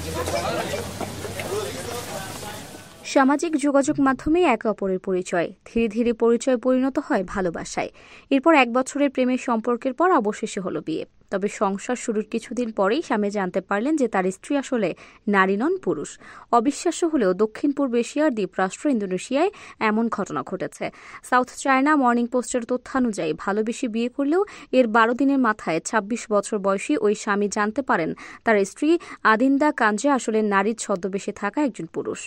সামাজিক যোগাযোগ মাধ্যমে একে অপরের পরিচয়, ধীরে ধীরে পরিচয় পরিণত হয় ভালোবাসায়। এরপর 1 বছরের প্রেমের সম্পর্কের পর অবশেষে হলো বিয়ে। তবে সংসার শুরুর কিছুদিন পরেই স্বামী জানতে পারলেন যে তার স্ত্রী আসলে নারী নন, পুরুষ। অবিশ্বাস্য হলেও দক্ষিণ পূর্ব এশিয়ার দ্বীপরাষ্ট্র ইন্দোনেশিয়ায় এমন ঘটনা ঘটেছে। সাউথ চায়না মর্নিং পোস্টের তথ্যানুযায়ী ভালোবেসে বিয়ে করলেও এর 12 দিনের মাথায় 26 বছর বয়সী ওই স্বামী জানতে পারেন তার স্ত্রী আদিন্দা কাঞ্জা আসলে নারীর ছদ্মবেশে থাকা একজন পুরুষ।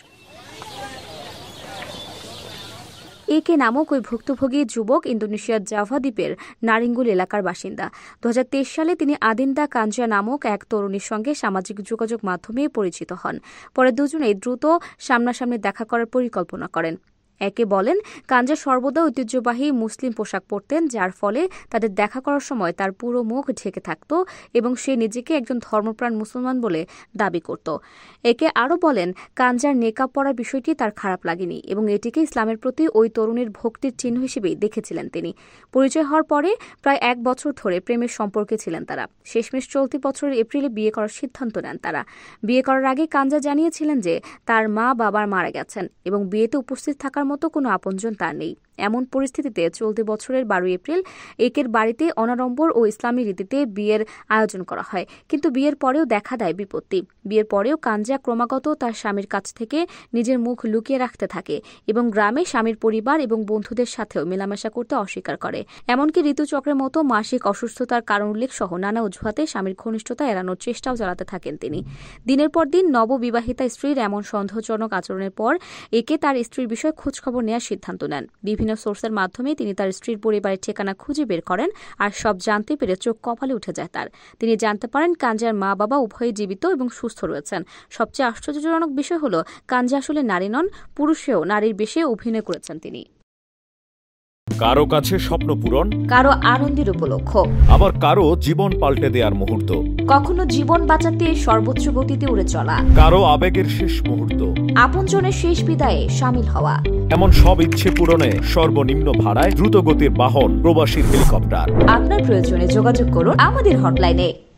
একে নামক ওই ভুক্তভোগী যুবক ইন্দোনেশিয়ার জাভা দ্বীপের নারিঙ্গুল এলাকার বাসিন্দা। 2023 সালে তিনি আদিন্দা কাঞ্জা নামক এক তরুণীর সঙ্গে সামাজিক যোগাযোগ মাধ্যমে পরিচিত হন। পরে দুজনেই দ্রুত সামনাসামনি দেখা করার পরিকল্পনা করেন। একে বলেন, কাঞ্জা সর্বদা ঐতিহ্যবাহী মুসলিম পোশাক পরতেন, যার ফলে তাদের দেখা করার সময় তার পুরো মুখ ঢেকে থাকত এবং সে নিজেকে একজন ধর্মপ্রাণ মুসলমান বলে দাবি করত। একে আরও বলেন, কাঞ্জার নেকাব পরার বিষয়টি তার খারাপ লাগেনি এবং এটিকে ইসলামের প্রতি ওই তরুণীর ভক্তির চিহ্ন হিসেবেই দেখেছিলেন তিনি। পরিচয় হওয়ার পরে প্রায় 1 বছর ধরে প্রেমের সম্পর্কে ছিলেন তারা। শেষমেশ চলতি বছরের এপ্রিলে বিয়ে করার সিদ্ধান্ত নেন তারা। বিয়ে করার আগে কাঞ্জা জানিয়েছিলেন যে তার মা বাবা মারা গেছেন এবং বিয়েতে উপস্থিত থাকার মতো কোনো আপনজন তার নেই। এমন পরিস্থিতিতে চলতি বছরের 12 এপ্রিল একের বাড়িতে অনাড়ম্বর ও ইসলামী রীতিতে বিয়ের আয়োজন করা হয়। কিন্তু বিয়ের পরেও দেখা দেয় বিপত্তি। বিয়ের পরেও কাঞ্জা ক্রমাগত তার স্বামীর কাছ থেকে নিজের মুখ লুকিয়ে রাখতে থাকে এবং গ্রামে স্বামীর পরিবার এবং বন্ধুদের সাথেও মেলামেশা করতে অস্বীকার করে। এমনকি ঋতুচক্রের মতো মাসিক অসুস্থতার কারণ উল্লেখ সহ নানা অজুহাতে স্বামীর ঘনিষ্ঠতা এড়ানোর চেষ্টাও চালাতে থাকেন তিনি। দিনের পর দিন নববিবাহিতা স্ত্রীর এমন সন্দেহজনক আচরণের পর একে তার স্ত্রীর বিষয়ে খোঁজখবর নেওয়ার সিদ্ধান্ত নেন। বিভিন্ন সোর্সের মাধ্যমে তিনি তার স্ত্রীর পরিবারের ঠিকানা খুঁজে বের করেন আর সব জানতে পেরে চোখ কপালে উঠে যায় তার। তিনি জানতে পারেন কাঞ্জার মা বাবা উভয়ই জীবিত এবং সুস্থ রয়েছেন। সবচেয়ে আশ্চর্যজনক বিষয় হল কাঞ্জা আসলে নারী নন, পুরুষেও নারীর বেশে অভিনয় করেছেন তিনি। কারো কাছে স্বপ্ন পূরণ, কারো আনন্দের উপলক্ষ, আবার কারো জীবন পাল্টে দেওয়ার মুহূর্ত, কখনো জীবন বাঁচাতে সর্বোচ্চ গতিতে উড়ে চলা, কারো আবেগের শেষ মুহূর্ত, আপনজনের শেষ বিদায়ে শামিল হওয়া। এমন সব ইচ্ছে পূরণে সর্বনিম্ন ভাড়ায় দ্রুতগতির বাহন প্রবাসী হেলিকপ্টার। আপনার প্রয়োজনে যোগাযোগ করুন আমাদের হটলাইনে।